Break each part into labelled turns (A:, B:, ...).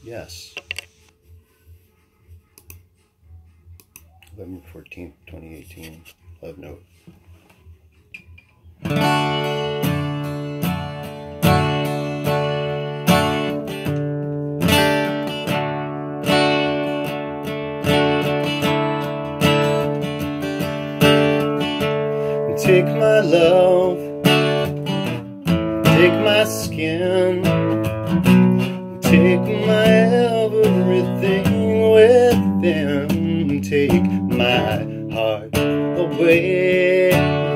A: Yes. November 14th, 2018. Love note. Take my love, take my skin, take my everything within, take my heart away.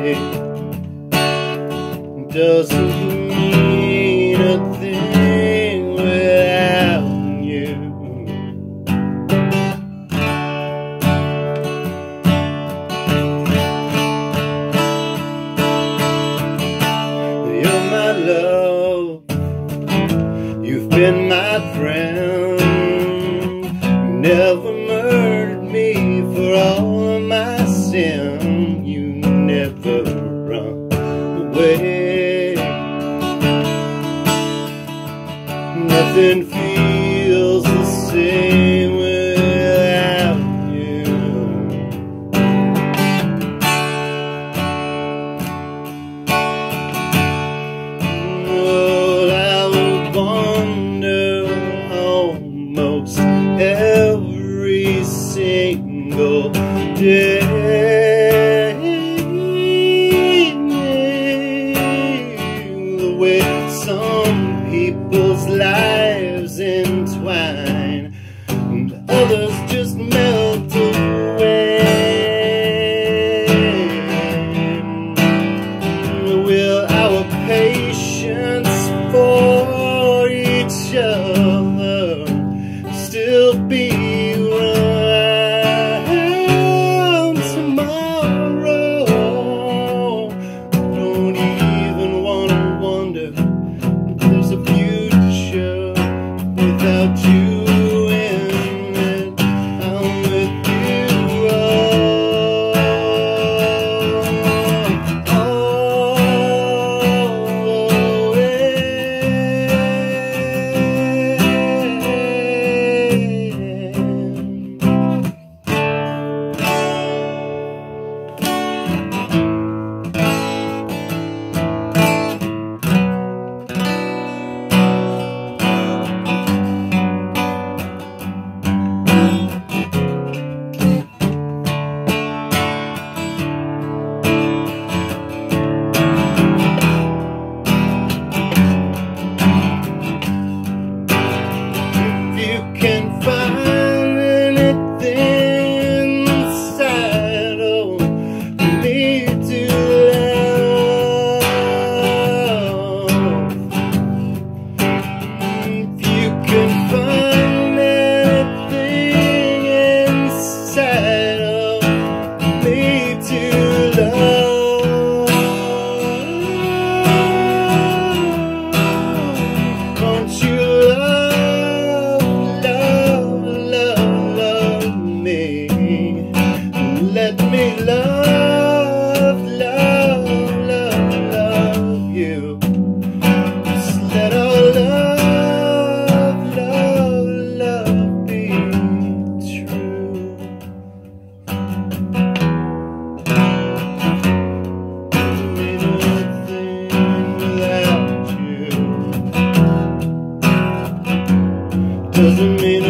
A: Doesn't mean a thing without you. You're my love, you've been my friend. Never murdered me for all of my sin. You never run away. Nothing feels the same without you. Oh, I would wonder almost every single day the way some people's lives entwine and others just melt away. Will our patience for each other still be around tomorrow? Don't even wanna wonder if there's a future without you in it. I'm with you doesn't mean